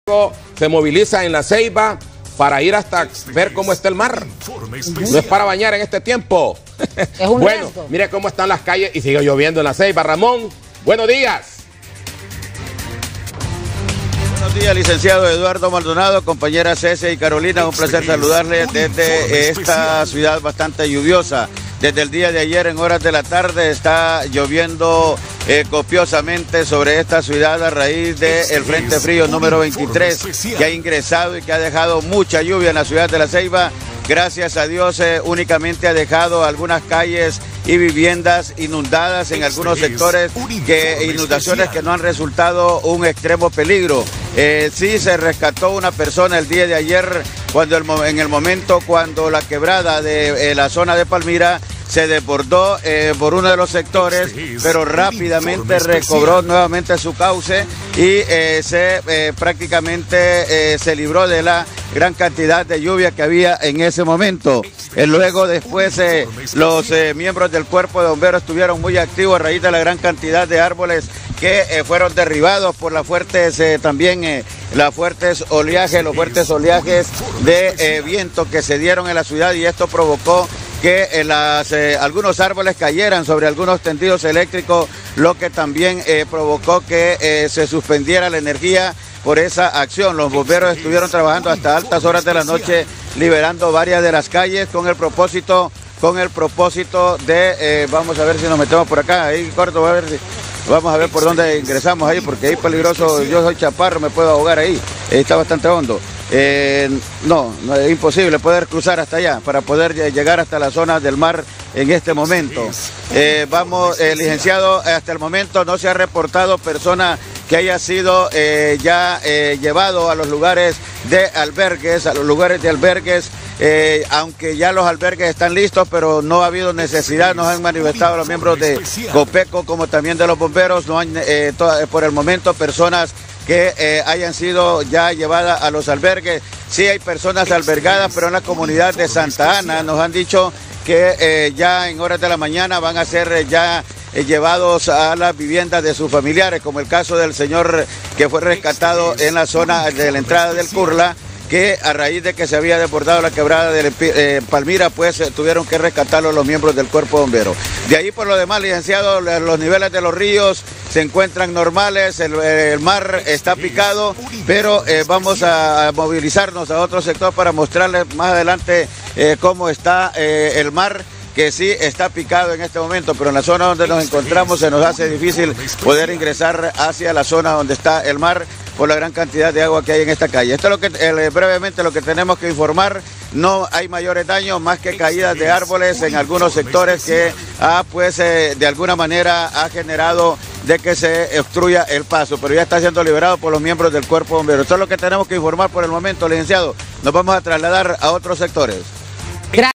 Se moviliza en La Ceiba para ir hasta ver cómo está el mar. No es para bañar en este tiempo. Es un bueno, riesgo. mire cómo están las calles y sigue lloviendo en La Ceiba. Ramón, buenos días. Buenos días, licenciado Eduardo Maldonado, compañera Cece y Carolina. Un placer saludarles desde esta ciudad bastante lluviosa. Desde el día de ayer en horas de la tarde está lloviendo copiosamente sobre esta ciudad a raíz del Frente Frío número 23 que ha ingresado y que ha dejado mucha lluvia en la ciudad de La Ceiba. Gracias a Dios únicamente ha dejado algunas calles y viviendas inundadas en algunos sectores, inundaciones que no han resultado un extremo peligro. Sí se rescató una persona el día de ayer en el momento cuando la quebrada de la zona de Palmira se desbordó por uno de los sectores, pero rápidamente recobró nuevamente su cauce y prácticamente se libró de la gran cantidad de lluvia que había en ese momento. Luego después los miembros del cuerpo de bomberos estuvieron muy activos a raíz de la gran cantidad de árboles que fueron derribados por los fuertes oleajes de viento que se dieron en la ciudad, y esto provocó que algunos árboles cayeran sobre algunos tendidos eléctricos, lo que también provocó que se suspendiera la energía por esa acción. Los bomberos estuvieron trabajando hasta altas horas de la noche, liberando varias de las calles con el propósito de, vamos a ver si nos metemos por acá, ahí corto, vamos a ver por dónde ingresamos ahí, porque ahí es peligroso. Yo soy chaparro, me puedo ahogar ahí, está bastante hondo. No, es imposible poder cruzar hasta allá para poder llegar hasta la zona del mar en este momento. Licenciado, hasta el momento no se ha reportado persona que haya sido llevado a los lugares de albergues, aunque ya los albergues están listos, pero no ha habido necesidad. Nos han manifestado los miembros de COPECO como también de los bomberos. No hay por el momento personas que hayan sido ya llevadas a los albergues. Sí hay personas albergadas, pero en la comunidad de Santa Ana nos han dicho que ya en horas de la mañana van a ser llevados a las viviendas de sus familiares, como el caso del señor que fue rescatado en la zona de la entrada del Curla, que a raíz de que se había desbordado la quebrada de Palmira, pues tuvieron que rescatarlo los miembros del cuerpo bombero. De ahí por lo demás, licenciado, los niveles de los ríos se encuentran normales, el mar está picado, pero vamos a movilizarnos a otro sector para mostrarles más adelante cómo está el mar, que sí está picado en este momento, pero en la zona donde nos encontramos se nos hace difícil poder ingresar hacia la zona donde está el mar por la gran cantidad de agua que hay en esta calle. Esto es lo que brevemente lo que tenemos que informar. No hay mayores daños más que caídas de árboles en algunos sectores que de alguna manera ha generado de que se obstruya el paso, pero ya está siendo liberado por los miembros del cuerpo bombero. Esto es lo que tenemos que informar por el momento, licenciado. Nos vamos a trasladar a otros sectores.